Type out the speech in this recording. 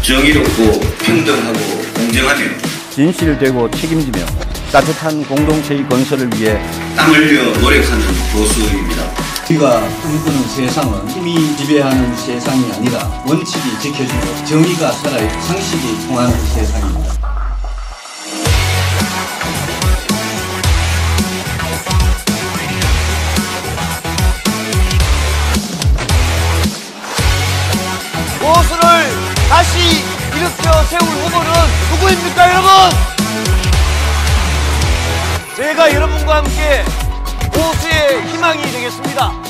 정의롭고 평등하고 공정하며 진실되고 책임지며 따뜻한 공동체의 건설을 위해 땀 흘려 노력하는 교수입니다. 우리가 꿈꾸는 세상은 힘이 지배하는 세상이 아니라 원칙이 지켜지고 정의가 살아 상식이 통하는 세상입니다. 보수를 다시 일으켜 세울 후보는 누구입니까, 여러분? 제가 여러분과 함께 보수의 희망이 되겠습니다.